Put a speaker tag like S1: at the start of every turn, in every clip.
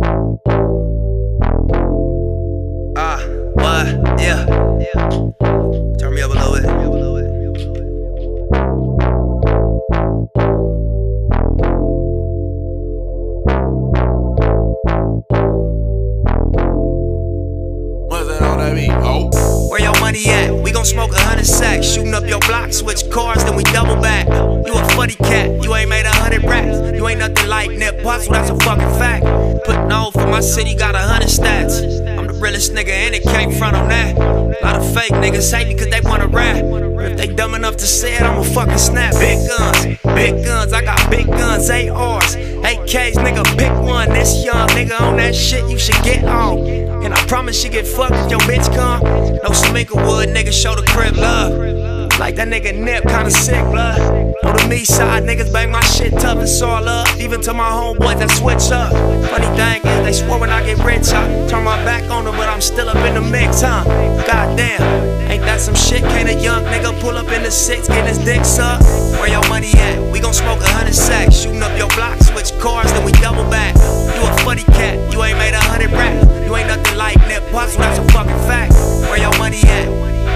S1: What? Yeah. Turn me up a little bit.
S2: What's that on that beat? Oh.
S1: Where your money at? We gon' smoke 100 sacks. Shooting up your block, switch cars, then we double back. You a funny cat, you ain't made 100 racks. You ain't nothing like Nip Puzzle, that's a fucking fact. Putting on for my city, got 100 stats. I'm the realest nigga and it can't front on that. A lot of fake niggas hate me cause they wanna rap. If they dumb enough to say it, I'ma fucking snap. Big guns, I got big guns, ARs, AKs, nigga, pick one. This young nigga on that shit, you should get on. And I promise you get fucked if your bitch come. No Sminklewood, nigga, show the crib love. Like that nigga Nip, kinda sick, blood. On the me side, niggas bang my shit tough, it's all up. Even to my homeboys that switch up. Funny thing is, they swore when I get rich, I turn my back on them, but I'm still up in the mix, huh? Goddamn, ain't that some shit? Can't a young nigga pull up in the six, get his dick sucked? Where your money at? We gon' smoke 100 sacks. Shooting up your block, switch cars, then we double back. You a funny cat, you ain't made 100 racks. You ain't nothing like Nip Puzzle, that's a fucking fact. Where your money at?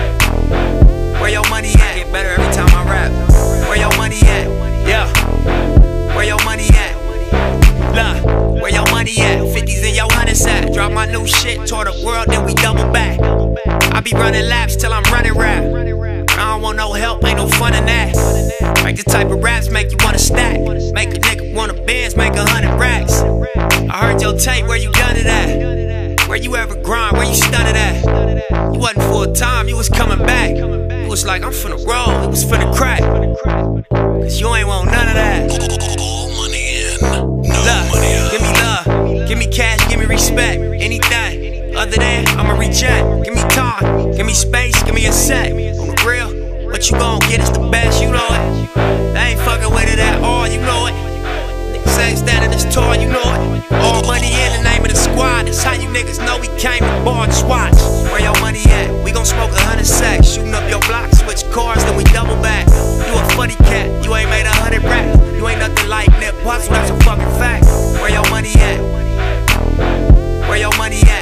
S1: Where your money at? Get better every time I rap. Where your money at? Yeah. Where your money at? Look, where your money at? 50s in your 100s at. Drop my new shit, tour the world, then we double back. I be running laps till I'm running rap. I don't want no help, ain't no fun in that. Make the type of raps make you wanna stack. Make a nigga wanna Benz, make 100 racks. I heard your tape, where you done it at? Where you ever grind, where you stunted at? You wasn't full time, you was coming back. You was like, I'm finna roll, it was finna crack. Cause you ain't want none of that.
S2: All money in, no
S1: Love,
S2: money out.
S1: give me love, give me cash, give me respect. Anything other than I'ma reject. Give me time, give me space, give me a sec. On the real, what you gon' get is the best, you know it. They ain't fucking with it at all, you know it. Niggas ain't standing this tall, you know it. All money in the name of the squad. That's how you niggas know we came to bar, just watch. Where your money at? We gon' smoke 100 sacks. Shooting up your block, switch cars, then we double back. You a funny cat, you ain't made 100 racks. You ain't nothing like Nip Puzzle, that's a fucking fact. Where your money at? Where your money at?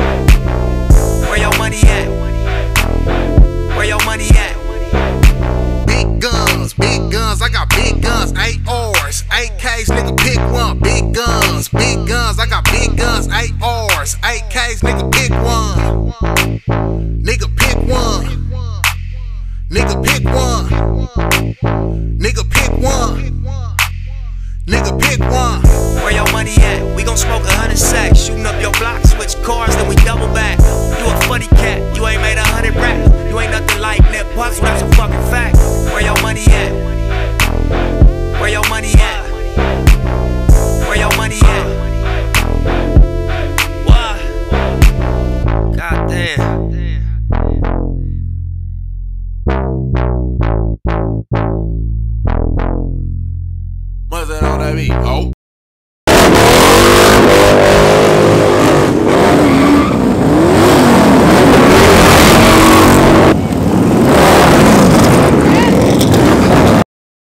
S1: Where your money at? Where your money at?
S2: Big guns, I got big guns, ARs, AKs, nigga pick one. Big guns, I got big guns, ARs, AKs, nigga pick one. Nigga pick one. Nigga pick one. Nigga pick one. Nigga pick one.
S1: Where your money at? We gon' smoke 100 sacks. Shooting up your block, switch cars, then we double back. You a funny cat, you ain't made 100 racks. You ain't nothing like Nip Puzzle, that's a fucking fact. Where your money at? Where your money at? Where your money at? What? Goddamn.
S2: What's that on that beat? Oh.